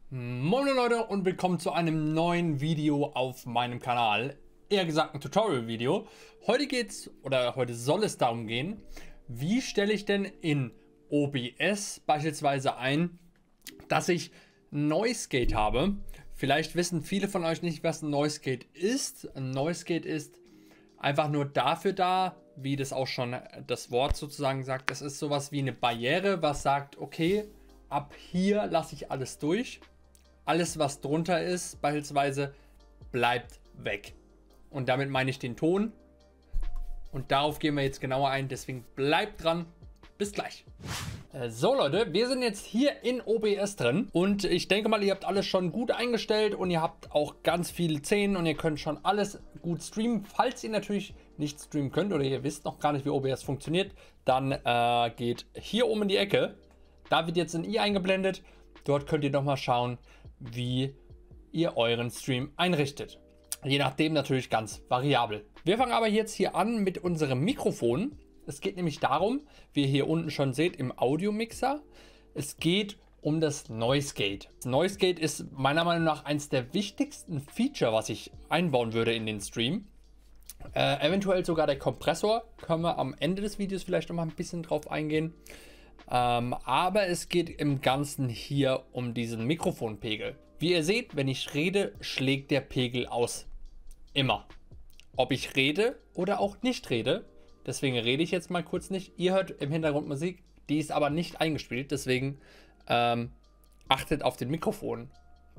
Moin Leute und willkommen zu einem neuen Video auf meinem Kanal. Eher gesagt ein Tutorial-Video. Heute soll es darum gehen, wie stelle ich denn in OBS beispielsweise ein, dass ich Noise Gate habe. Vielleicht wissen viele von euch nicht, was ein Noise Gate ist. Ein Noise Gate ist einfach nur dafür da, wie das auch schon das Wort sozusagen sagt. Das ist sowas wie eine Barriere, was sagt, okay, ab hier lasse ich alles durch. Alles, was drunter ist, beispielsweise, bleibt weg. Und damit meine ich den Ton. Und darauf gehen wir jetzt genauer ein. Deswegen bleibt dran. Bis gleich. So Leute, wir sind jetzt hier in OBS drin. Und ich denke mal, ihr habt alles schon gut eingestellt. Und ihr habt auch ganz viele Szenen. Und ihr könnt schon alles gut streamen. Falls ihr natürlich nicht streamen könnt oder ihr wisst noch gar nicht, wie OBS funktioniert, dann geht hier oben in die Ecke. Da wird jetzt ein i eingeblendet. Dort könnt ihr nochmal schauen, wie ihr euren Stream einrichtet. Je nachdem natürlich ganz variabel. Wir fangen aber jetzt hier an mit unserem Mikrofon. Es geht nämlich darum, wie ihr hier unten schon seht im Audio-Mixer, es geht um das Noise Gate. Das Noise Gate ist meiner Meinung nach eines der wichtigsten Feature, was ich einbauen würde in den Stream. Eventuell sogar der Kompressor. Können wir am Ende des Videos vielleicht noch mal ein bisschen drauf eingehen. Aber es geht im Ganzen hier um diesen Mikrofonpegel. Wie ihr seht, wenn ich rede, schlägt der Pegel aus. Immer. Ob ich rede oder auch nicht rede. Deswegen rede ich jetzt mal kurz nicht. Ihr hört im Hintergrund Musik, die ist aber nicht eingespielt. Deswegen achtet auf den Mikrofon.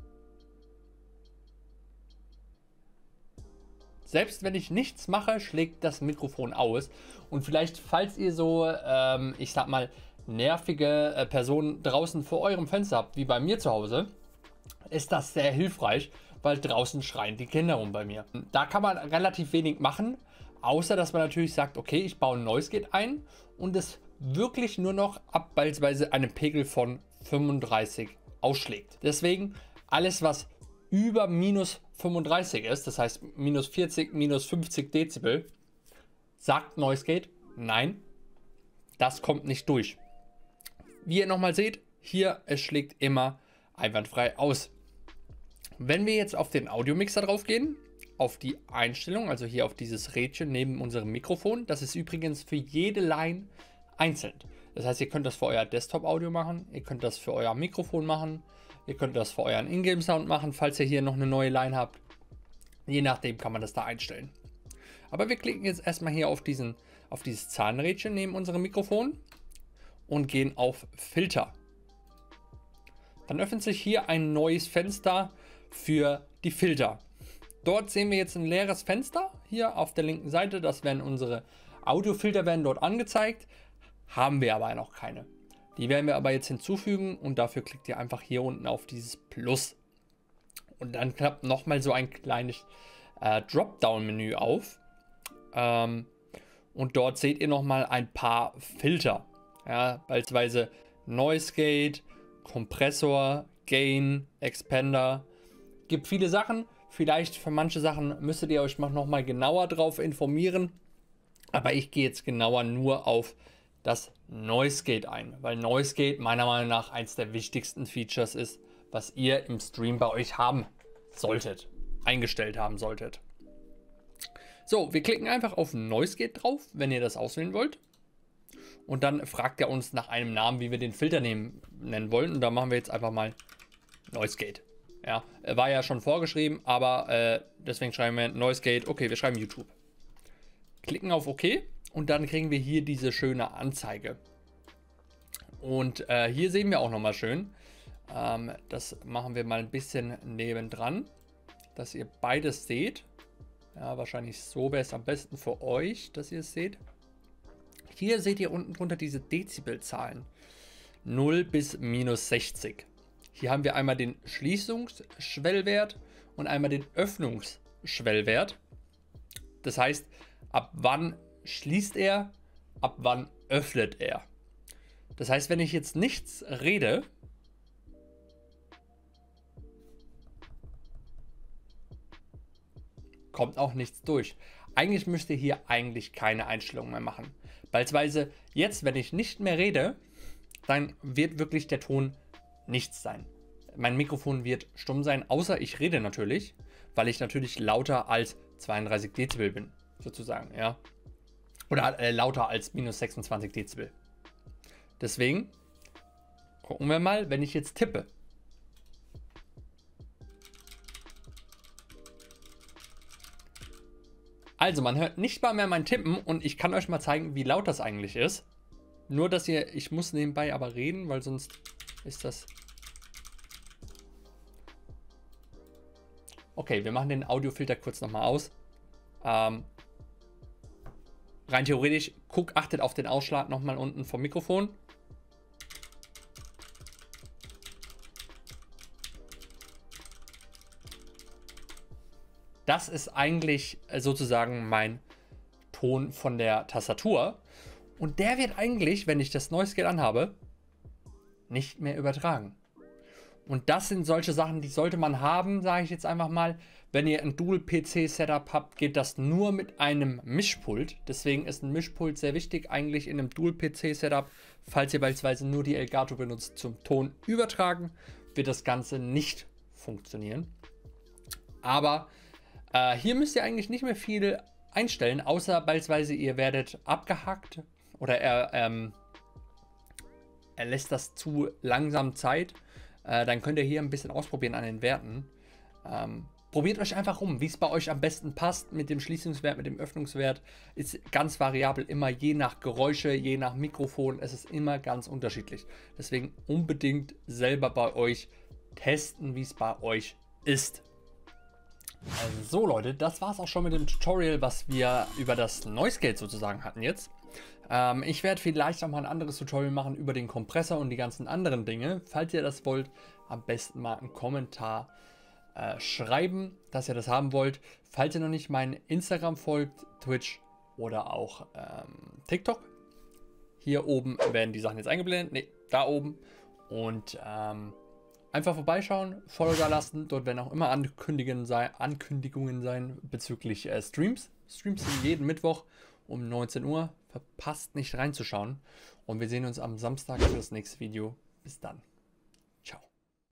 Selbst wenn ich nichts mache, schlägt das Mikrofon aus. Und vielleicht, falls ihr so, ich sag mal, nervige Personen draußen vor eurem Fenster habt, wie bei mir zu Hause, ist das sehr hilfreich, weil draußen schreien die Kinder rum bei mir. Da kann man relativ wenig machen, außer dass man natürlich sagt, okay, ich baue ein Noise Gate ein und es wirklich nur noch ab beispielsweise einem Pegel von 35 ausschlägt. Deswegen alles, was über minus 35 ist, das heißt minus 40, minus 50 Dezibel, sagt Noise Gate, nein, das kommt nicht durch. Wie ihr nochmal seht, hier, es schlägt immer einwandfrei aus. Wenn wir jetzt auf den Audiomixer drauf gehen, auf die Einstellung, also hier auf dieses Rädchen neben unserem Mikrofon, das ist übrigens für jede Line einzeln. Das heißt, ihr könnt das für euer Desktop-Audio machen, ihr könnt das für euer Mikrofon machen, ihr könnt das für euren Ingame-Sound machen, falls ihr hier noch eine neue Line habt. Je nachdem kann man das da einstellen. Aber wir klicken jetzt erstmal hier auf dieses Zahnrädchen neben unserem Mikrofon und gehen auf Filter. Dann öffnet sich hier ein neues Fenster für die Filter. Dort sehen wir jetzt ein leeres Fenster hier auf der linken Seite. Das werden unsere Audiofilter werden dort angezeigt. Haben wir aber noch keine. Die werden wir aber jetzt hinzufügen und dafür klickt ihr einfach hier unten auf dieses Plus. Und dann klappt nochmal so ein kleines Dropdown-Menü auf. Und dort seht ihr nochmal ein paar Filter. Ja, beispielsweise Noise Gate, Kompressor, Gain, Expander. Gibt viele Sachen. Vielleicht für manche Sachen müsstet ihr euch noch mal genauer drauf informieren. Aber ich gehe jetzt genauer nur auf das Noise Gate ein. Weil Noise Gate meiner Meinung nach eins der wichtigsten Features ist, was ihr im Stream bei euch haben solltet. Eingestellt haben solltet. So, wir klicken einfach auf Noise Gate drauf, wenn ihr das auswählen wollt. Und dann fragt er uns nach einem Namen, wie wir den Filter nennen wollen. Und da machen wir jetzt einfach mal Noise Gate. Ja, war ja schon vorgeschrieben, aber deswegen schreiben wir Noise Gate. Okay, wir schreiben YouTube. Klicken auf OK und dann kriegen wir hier diese schöne Anzeige. Und hier sehen wir auch nochmal schön. Das machen wir mal ein bisschen nebendran, dass ihr beides seht. Ja, wahrscheinlich so wäre es am besten für euch, dass ihr es seht. Hier seht ihr unten drunter diese Dezibelzahlen. 0 bis minus 60. Hier haben wir einmal den Schließungsschwellwert und einmal den Öffnungsschwellwert. Das heißt, ab wann schließt er, ab wann öffnet er. Das heißt, wenn ich jetzt nichts rede, kommt auch nichts durch. Eigentlich müsst ihr hier keine Einstellungen mehr machen. Beispielsweise jetzt, wenn ich nicht mehr rede, dann wird wirklich der Ton nichts sein. mein Mikrofon wird stumm sein, außer ich rede natürlich, weil ich natürlich lauter als 32 Dezibel bin, sozusagen, ja. Oder lauter als minus 26 Dezibel. Deswegen gucken wir mal, wenn ich jetzt tippe. Also, man hört nicht mal mehr mein Tippen und ich kann euch mal zeigen, wie laut das eigentlich ist. Nur, dass ich muss nebenbei aber reden, weil sonst ist das... Okay, wir machen den Audiofilter kurz nochmal aus. Rein theoretisch, achtet auf den Ausschlag nochmal unten vom Mikrofon. Das ist eigentlich sozusagen mein Ton von der Tastatur. Und der wird eigentlich, wenn ich das Noise Gate anhabe, nicht mehr übertragen. Und das sind solche Sachen, die sollte man haben, sage ich jetzt einfach mal. Wenn ihr ein Dual-PC-Setup habt, geht das nur mit einem Mischpult. Deswegen ist ein Mischpult sehr wichtig, eigentlich in einem Dual-PC-Setup. Falls ihr beispielsweise nur die Elgato benutzt zum Ton übertragen, wird das Ganze nicht funktionieren. Aber hier müsst ihr eigentlich nicht mehr viel einstellen, außer beispielsweise ihr werdet abgehackt oder er lässt das zu langsam Zeit. Dann könnt ihr hier ein bisschen ausprobieren an den Werten. Probiert euch einfach rum, wie es bei euch am besten passt mit dem Schließungswert, mit dem Öffnungswert. Ist ganz variabel, immer je nach Geräusche, je nach Mikrofon. Es ist immer ganz unterschiedlich. Deswegen unbedingt selber bei euch testen, wie es bei euch ist. So Leute, das war es auch schon mit dem Tutorial, was wir über das Noise Gate sozusagen hatten jetzt. Ich werde vielleicht auch mal ein anderes Tutorial machen über den Kompressor und die ganzen anderen Dinge. Falls ihr das wollt, am besten mal einen Kommentar schreiben, dass ihr das haben wollt. Falls ihr noch nicht mein Instagram folgt, Twitch oder auch TikTok. Hier oben werden die Sachen jetzt eingeblendet. Ne, da oben. Und einfach vorbeischauen, Follow da lassen. Dort werden auch immer Ankündigungen sein bezüglich Streams. Streams sind jeden Mittwoch um 19 Uhr. Verpasst nicht reinzuschauen. Und wir sehen uns am Samstag für das nächste Video. Bis dann.